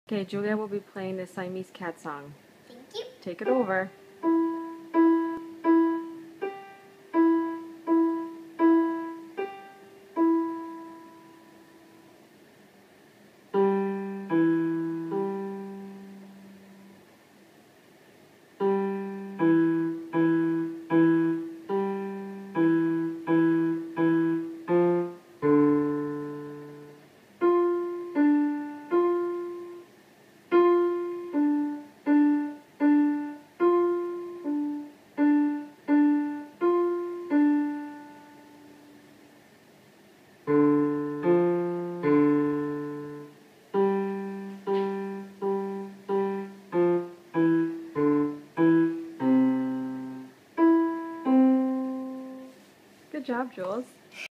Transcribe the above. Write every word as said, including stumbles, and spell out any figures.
Okay, Julia will be playing the Siamese cat song. Thank you. Take it over. Good job, Jules.